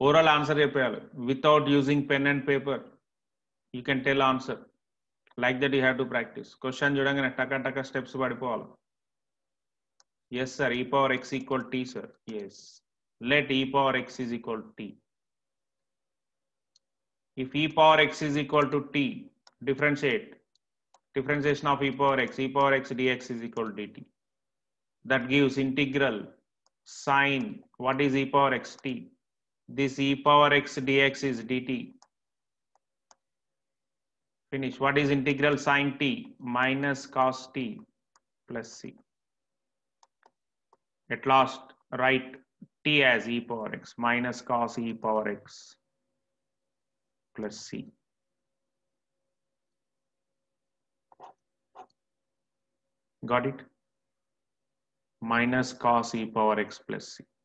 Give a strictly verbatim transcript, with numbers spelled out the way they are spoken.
overall answer చెప్పేయాలి without using pen and paper you can tell answer like that you have to practise question చూడంగానే టక టక steps పడిపోవాలి yes sir e power x equal t sir yes let e power x is equal t if e power x is equal to t differentiate differentiation of e power x e power x dx is equal to dt that gives integral sine what is e power x t this e power x dx is dt finish what is integral sine t minus cos t plus c at last write t as e power x minus cos e power x plus c got it minus cos e power x plus c